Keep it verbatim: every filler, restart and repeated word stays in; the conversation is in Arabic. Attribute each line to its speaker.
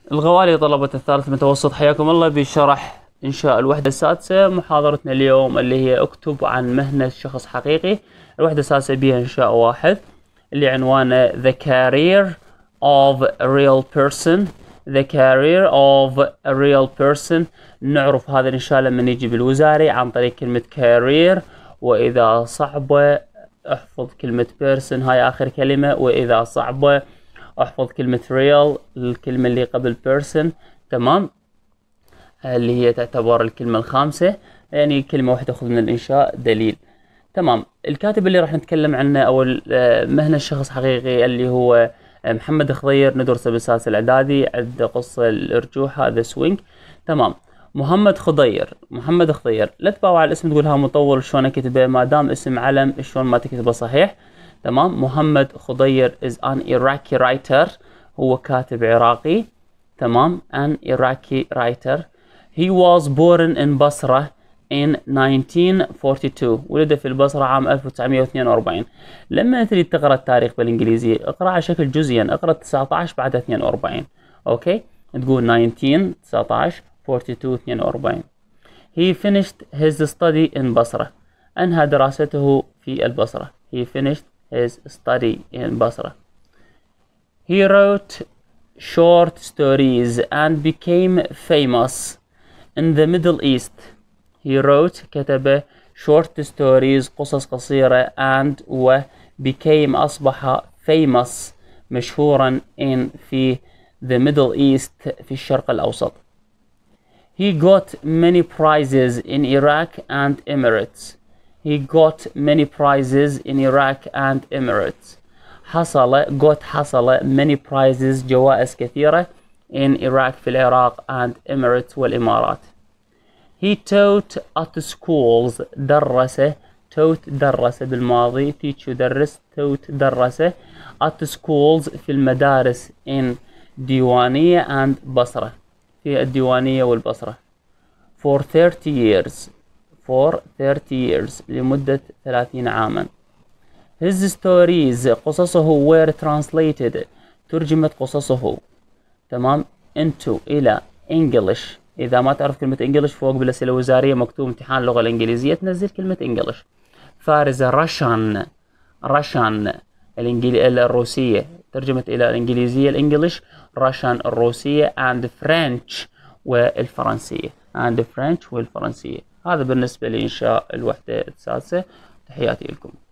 Speaker 1: الغوالي طلبة الثالث متوسط، حياكم الله بشرح إنشاء الوحدة السادسة. محاضرتنا اليوم اللي هي اكتب عن مهنة شخص حقيقي. الوحدة السادسة بها إنشاء واحد اللي عنوانه The career of a real person. The career of a real person. نعرف هذا الإنشاء لما نيجي بالوزاري عن طريق كلمة career، وإذا صعبة احفظ كلمة person هاي آخر كلمة، وإذا صعبة احفظ كلمة real الكلمة اللي قبل person. تمام، اللي هي تعتبر الكلمة الخامسة، يعني كلمة واحدة تأخذ من الإنشاء دليل. تمام، الكاتب اللي راح نتكلم عنه أو مهنة الشخص حقيقي اللي هو محمد خضير، ندرسه بالسادس الإعدادي، عنده قصة الأرجوحة ذا سوينج. تمام، محمد خضير محمد خضير لا تباوع على الاسم تقول ها مطول شلون اكتبه، ما دام اسم علم شلون ما تكتبه صحيح. تمام، محمد خضير is an Iraqi writer، هو كاتب عراقي. تمام، an Iraqi writer. he was born in Basra in nineteen forty-two، ولد في البصرة عام ألف وتسعمية واثنين وأربعين. لما تريد تقرأ التاريخ بالإنجليزية اقرأ على شكل جزئيا، اقرأ تسعة عشر بعد اثنين وأربعين. أوكي، تقول nineteen تسعة عشر forty-two اثنين وأربعين. he finished his study in Basra، أنهى دراسته في البصرة. he finished his study in Basra. he wrote short stories and became famous in the Middle East. he wrote كتب short stories قصص قصيرة and و became أصبح famous مشهورا in في the Middle East في الشرق الأوسط. he got many prizes in Iraq and Emirates. he got many prizes in Iraq and Emirates. حصل got حصل many prizes جوائز كثيرة in Iraq في العراق and Emirates والإمارات. he taught at schools درس taught درس بالماضي teach يدرس taught درس at schools في المدارس in ديوانية and بصرة في الديوانية والبصرة for thirty years for thirty years لمدة ثلاثين عاما. his stories قصصه were translated ترجمت قصصه. تمام، into إلى English. إذا ما تعرف كلمة English فوق بالأسئلة الوزارية مكتوب امتحان اللغة الإنجليزية تنزل كلمة English. فارزة رشان رشان الإنجلي... الروسية ترجمت إلى الإنجليزية الإنجليش، رشان الروسية and French والفرنسية and French والفرنسية. هذا بالنسبة لإنشاء الوحدة السادسة. تحياتي لكم.